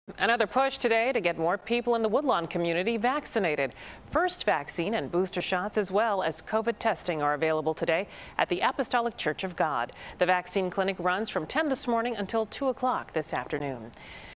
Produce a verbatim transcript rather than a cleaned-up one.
Another push today to get more people in the Woodlawn community vaccinated. First vaccine and booster shots as well as COVID testing are available today at the Apostolic Church of God. The vaccine clinic runs from ten this morning until two o'clock this afternoon.